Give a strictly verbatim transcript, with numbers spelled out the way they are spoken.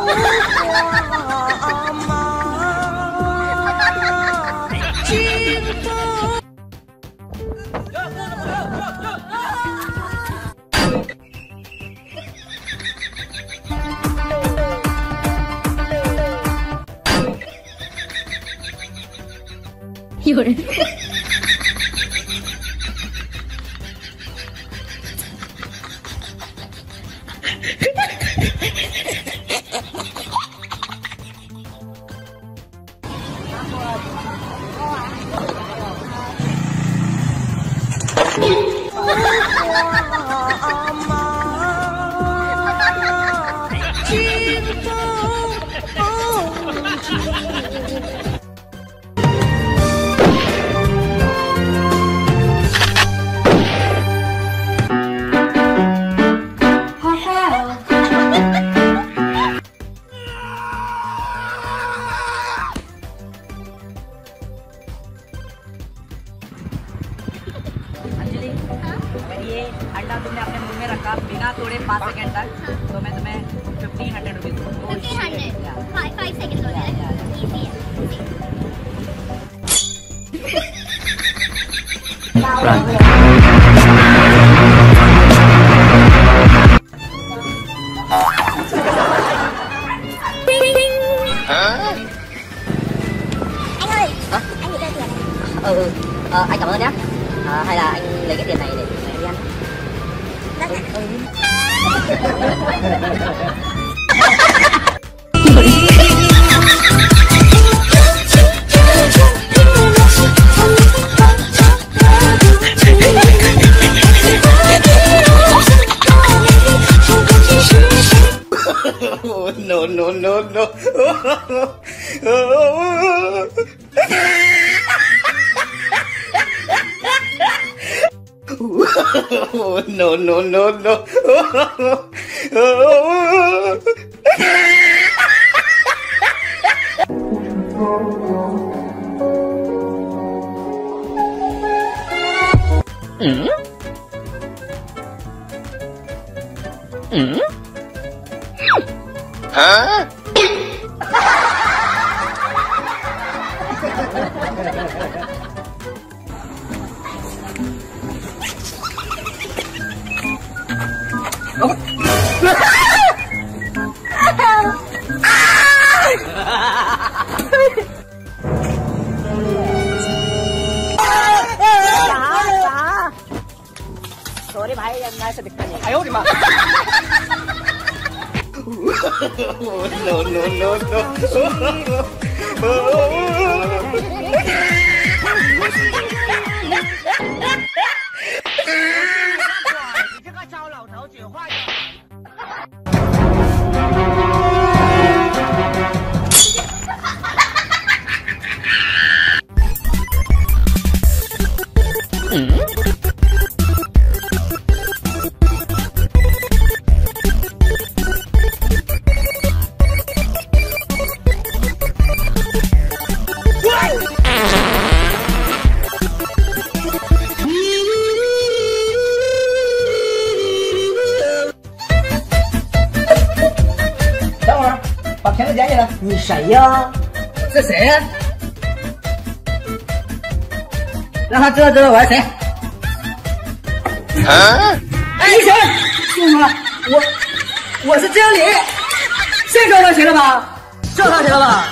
有人。 अंडा तुमने अपने मुंह में रखा बिना तोड़े पाँच सेकंड तक, तो मैं तुम्हें फिफ्टीन हंड्रेड रुपीज दूंगा। फिफ्टीन हंड्रेड फाइव सेकंड हो जाएगा, इजी है। Ừ, ờ, anh cảm ơn nhé. À, hay là anh lấy cái tiền này để để đi ăn. Oh, no, no, no, no. Oh, no, no, no, no. Mm? Mm? Huh? Sorry भाई, अंदर से दिखता नहीं। आयो रे माँ। No, no, no, no. Bọc钱的捡起来。 你谁呀？ 这谁呀？让他知道知道我是谁。啊！哎，你谁？叔叔，我我是经理。这招到谁了吧？这招谁了吧？